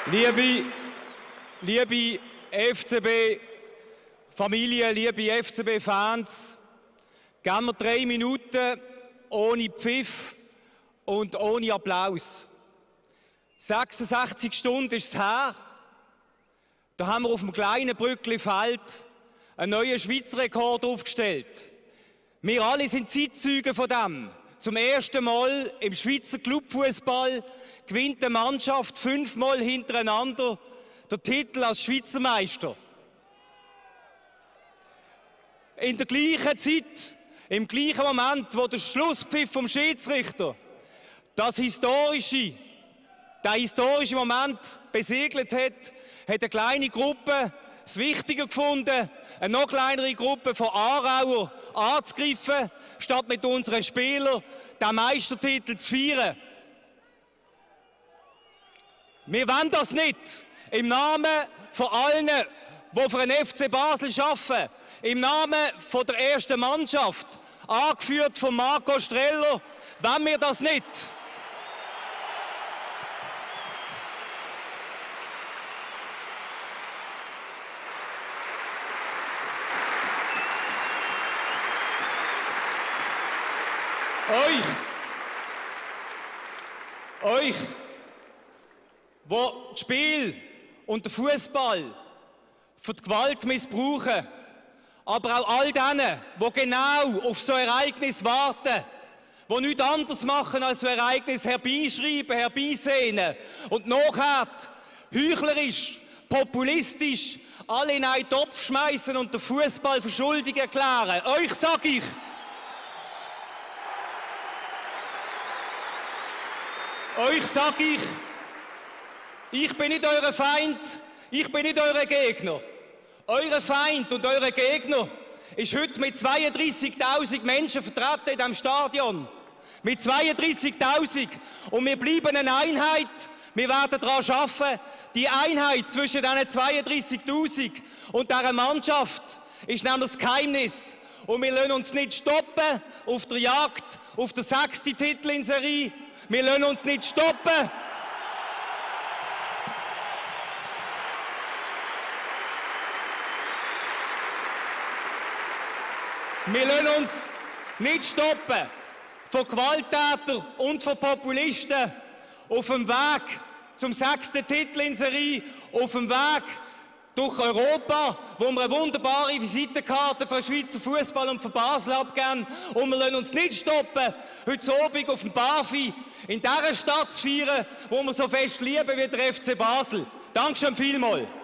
Liebe FCB-Familie, liebe FCB-Fans, geben wir 3 Minuten ohne Pfiff und ohne Applaus. 66 Stunden ist es her. Da haben wir auf dem kleinen Brückli-Feld einen neuen Schweizer Rekord aufgestellt. Wir alle sind Zeitzeugen von dem. Zum ersten Mal im Schweizer Clubfußball gewinnt eine Mannschaft 5-mal hintereinander den Titel als Schweizer Meister. In der gleichen Zeit, im gleichen Moment, wo der Schlusspfiff vom Schiedsrichter der historische Moment besiegelt hat, hat eine kleine Gruppe es wichtiger gefunden, eine noch kleinere Gruppe von Aarauer anzugreifen, statt mit unseren Spielern den Meistertitel zu feiern. Wir wollen das nicht. Im Namen von allen, die für den FC Basel arbeiten, im Namen von der ersten Mannschaft, angeführt von Marco Streller, wollen wir das nicht. Euch, wo das Spiel und der Fußball für die Gewalt missbrauchen, aber auch all denen, die genau auf so ein Ereignis warten, die nichts anderes machen, als so ein Ereignis herbeischreiben, herbeisehnen und nachher heuchlerisch, populistisch alle in einen Topf schmeißen und den Fußball für schuldig erklären. Euch sage ich, ich bin nicht euer Feind, ich bin nicht euer Gegner. Euer Feind und euer Gegner ist heute mit 32.000 Menschen vertreten in diesem Stadion. Mit 32.000. Und wir bleiben eine Einheit. Wir werden daran arbeiten. Die Einheit zwischen diesen 32.000 und dieser Mannschaft ist nämlich das Geheimnis. Und wir lassen uns nicht stoppen auf der Jagd, auf der 6. Titel in Serie. Wir lassen uns nicht stoppen. Wir lassen uns nicht stoppen von Gewalttätern und von Populisten auf dem Weg zum 6. Titel in Serie, auf dem Weg durch Europa, wo wir eine wunderbare Visitenkarte für den Schweizer Fußball und für Basel abgeben. Und wir lassen uns nicht stoppen, heute Abend auf dem Barfi in dieser Stadt zu feiern, wo wir so fest lieben wie der FC Basel. Dankeschön vielmals.